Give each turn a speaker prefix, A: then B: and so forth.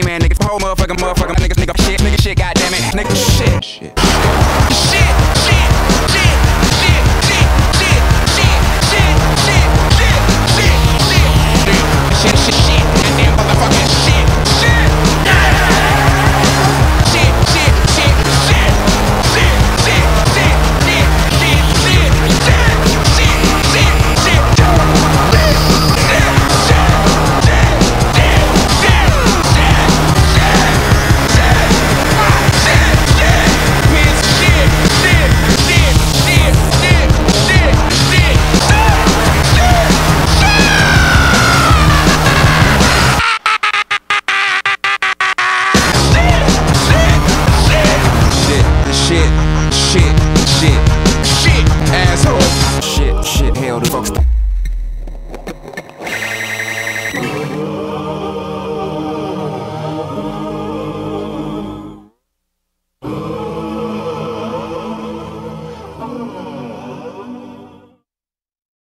A: lame man niggas. Whole motherfucking niggas, nigga shit, goddamn it, nigga shit.